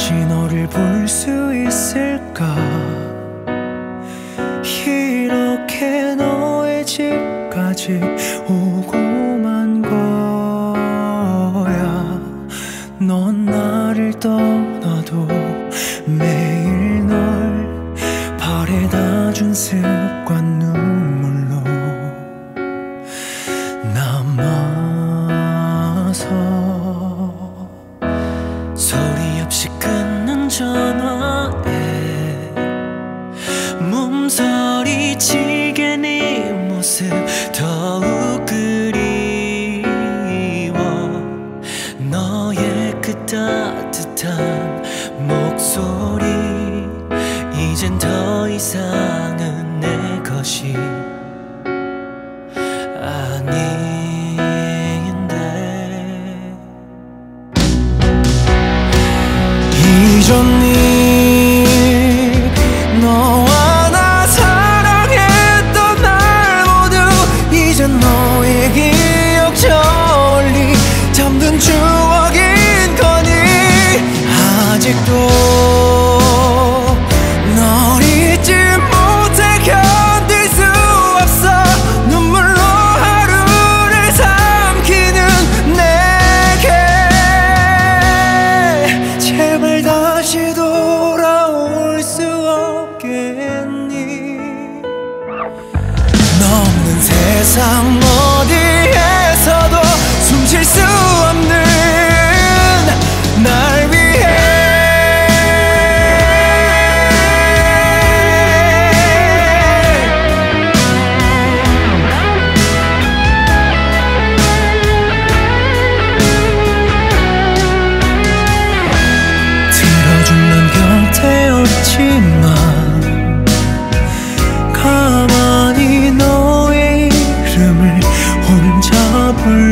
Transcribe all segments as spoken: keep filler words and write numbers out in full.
다시 너를 볼 수 있을까? 이렇게 너의 집까지 오고만 거야. 넌 나를 떠나도 매일 널 바래다 준 습관 눈물로 남아서 소리 없이 끊는 전화에 몸서리치게 네 모습 더욱 그리워. 너의 그 따뜻한 목소리 이젠 더 이상은 내 것이 아닌데. 잊었니? 너와 나 사랑했던 날 모두 이젠 너의 기억 저리 잠든 추억인 거니. 아직도 널 잊지 못해 견딜 수 없어. 눈물로 하루를 삼키는 내게 제발 다시 돌아올 수 없겠니? 너 없는 세상 어디에서도 숨쉴 수 없는 날 위해 들어준 넌 곁에 없지만 가만히 너의 이름을 혼자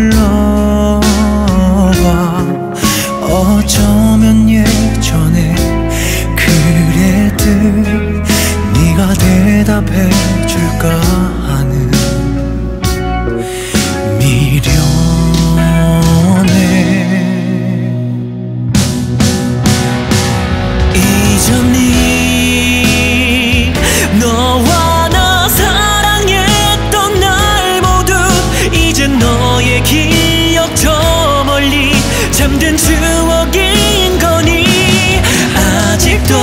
불러봐. 어쩌면 예전에 그랬듯 네가 대답해 줄까 하는 미련에. 잊었니? 너와 나 사랑했던 날 모두 이젠 너의 기억 저 멀리 잠든 추억인 거니. 아직도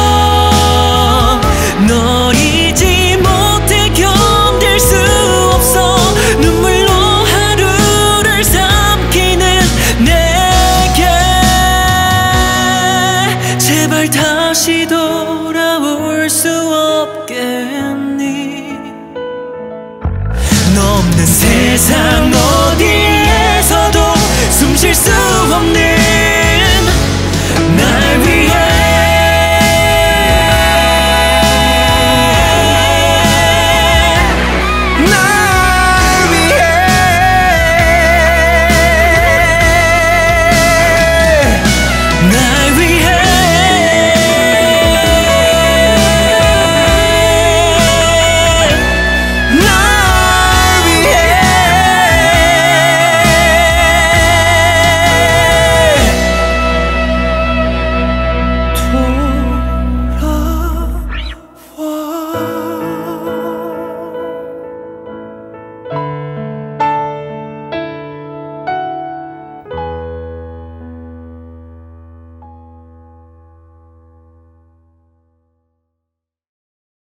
널 잊지 못해 견딜 수 없어. 눈물로 하루를 삼키는 내게 제발 다시 돌아올 수 없겠니? 너 없는 세상